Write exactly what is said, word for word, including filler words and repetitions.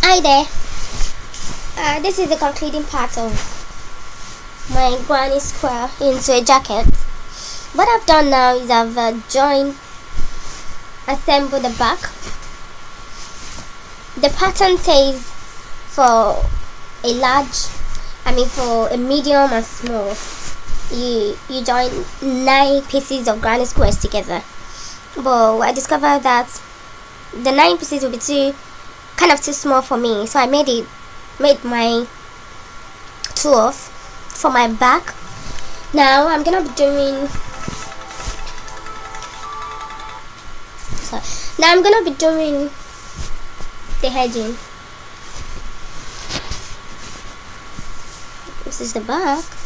Hi there. Uh, this is the concluding part of my granny square into a jacket. What I've done now is I've uh, joined, assembled the back. The pattern says for a large, I mean for a medium and small, you you join nine pieces of granny squares together. But I discovered that the nine pieces will be too kind of too small for me, so I made it made my twelve for my back. Now I'm gonna be doing sorry, now I'm gonna be doing the edging. This is the back.